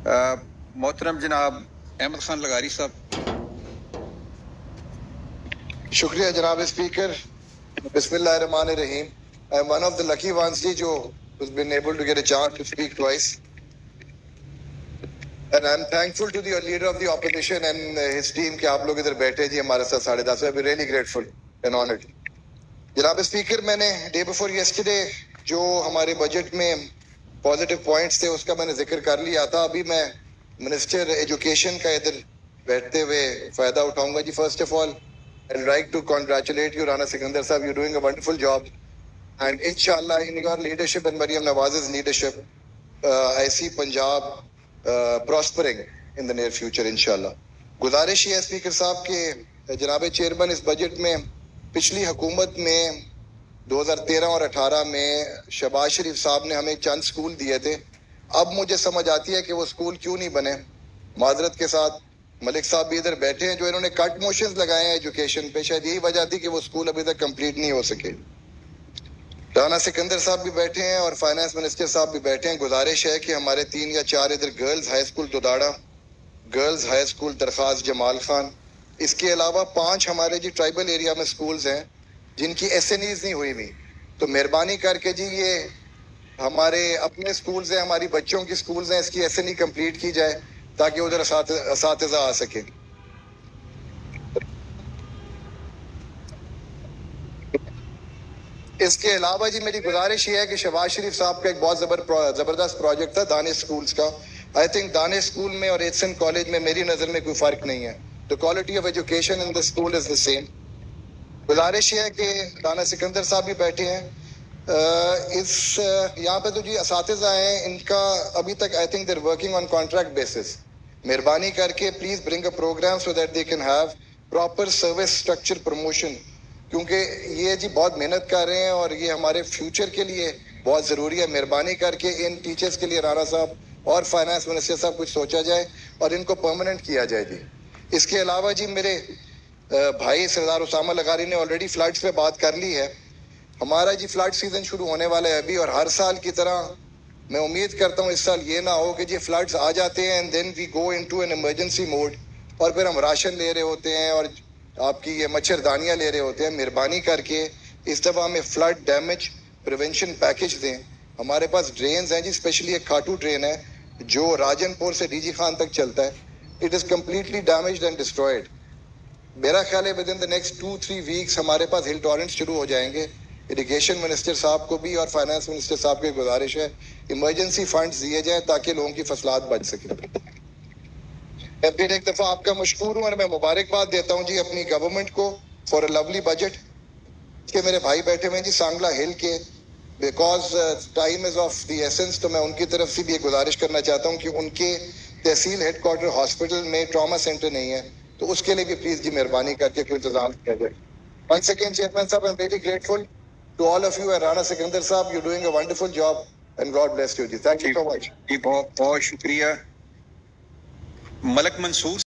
محترم جناب احمد خان لغاری صاحب. شکریہ جناب اسپیکر. بسم اللہ الرحمن الرحیم. I am one of the lucky ones جی جو who's been able to get a chance to speak twice. And I'm thankful to the leader of the opposition and his team کہ آپ لوگ ادھر بیٹھے جی ہمارے ساتھ 10:30. I'm really grateful and honored. جناب speaker میں نے ڈے بفور یسٹرڈے جو ہمارے بجٹ میں پازیٹیو پوائنٹس تھے اس کا میں نے ذکر کر لیا تھا. ابھی میں منسٹر ایجوکیشن کا ادھر بیٹھتے ہوئے فائدہ اٹھاؤں گا جی. First of all I'd like to congratulate you Rana Sikandar صاحب. You're doing a wonderful job and inshallah in your leadership and Maryam Nawaz's leadership I see Punjab prospering in the near future inshallah. گزارش یہ ہے speaker صاحب کہ جناب chairman اس budget میں پچھلی حکومت میں 2013 اور 18 میں شہباز شریف صاحب نے ہمیں چند سکول دیے تھے. اب مجھے سمجھ آتی ہے کہ وہ سکول کیوں نہیں بنے. معذرت کے ساتھ ملک صاحب بھی ادھر بیٹھے ہیں جو انہوں نے کٹ موشنز لگائے ہیں ایجوکیشن پہ. شاید یہی وجہ تھی کہ وہ سکول ابھی تک کمپلیٹ نہیں ہو سکے. رانا سکندر صاحب بھی بیٹھے ہیں اور فائنانس منسٹر صاحب بھی بیٹھے ہیں. گزارش ہے کہ ہمارے 3 یا 4 ادھر گرلز ہائی اسکول دوداڑا, گرلز ہائی اسکول درخواست جمال خان, اس کے علاوہ 5 ہمارے جی ٹرائبل ایریا میں سکولز ہیں جن کی ایس این ایز نہیں ہوئی ہوئی. تو مہربانی کر کے جی یہ ہمارے اپنے سکولز ہیں, ہماری بچوں کی سکولز ہیں, اس کی ایس این ای کمپلیٹ کی جائے تاکہ ادھر اساتذہ آ سکے. اس کے علاوہ جی میری گزارش یہ ہے کہ شہباز شریف صاحب کا ایک بہت زبردست پروجیکٹ تھا دانش سکولز کا. آئی تھنک دانش سکول میں اور ایچسن کالج میں میری نظر میں کوئی فرق نہیں ہے. The quality of education in the school is the same. گزارش یہ ہے کہ رانا سکندر صاحب بھی بیٹھے ہیں. یہاں پہ تو جی اساتذہ ہیں, ان کا ابھی تک I think they're working on contract basis. مہربانی کر کے please bring a program so that they can have proper service structure promotion. کیونکہ یہ جی بہت محنت کر رہے ہیں اور یہ ہمارے فیوچر کے لیے بہت ضروری ہے. مہربانی کر کے ان ٹیچرز کے لیے رانا صاحب اور فائنانس منسٹر صاحب کچھ سوچا جائے اور ان کو پرماننٹ کیا جائے جی. اس کے علاوہ جی میرے بھائی سردار اسامہ لغاری نے آلریڈی فلڈس پہ بات کر لی ہے. ہمارا جی فلڈ سیزن شروع ہونے والا ہے ابھی, اور ہر سال کی طرح میں امید کرتا ہوں اس سال یہ نہ ہو کہ جی فلڈس آ جاتے ہیں and then we go into an emergency mode اور پھر ہم راشن لے رہے ہوتے ہیں اور آپ کی یہ مچھردانیاں لے رہے ہوتے ہیں. مہربانی کر کے اس دفعہ ہمیں فلڈ ڈیمیج پریونشن پیکج دیں. ہمارے پاس ڈرینز ہیں جی, اسپیشلی ایک کھاٹو ڈرین ہے جو راجن پور سے ڈی جی خان تک چلتا ہے. It is completely damaged and destroyed. میرا خیال ہے ود ان دا نیکسٹ 2-3 ویکس ہمارے پاس ہل ٹورنٹس شروع ہو جائیں گے. اریگیشن منسٹر صاحب کو بھی اور فائنانس منسٹر صاحب کی گزارش ہے ایمرجنسی فنڈز دیے جائیں تاکہ لوگوں کی فصلات بچ سکیں. میں پھر ایک دفعہ آپ کا مشکور ہوں اور میں مبارکباد دیتا ہوں جی اپنی گورنمنٹ کو فار اے لولی بجٹ. کہ میرے بھائی بیٹھے ہوئے ہیں جی سانگلا ہل کے, because time is of the essence, تو میں ان کی طرف سے بھی یہ گزارش کرنا چاہتا ہوں کہ ان کے تحصیل ہیڈ کوارٹر ہاسپٹل میں ٹراما سینٹر نہیں ہے, تو اس کے لیے بھی پلیز جی مہربانی کر کے کوئی انتظام کیا جائے. ونس اگین چیئرمین صاحب, I am very grateful to all of you and Rana Sikandar صاحب. You doing a wonderful job and God bless you جی. Thank you so much. جی بہت بہت شکریہ. ملک منصور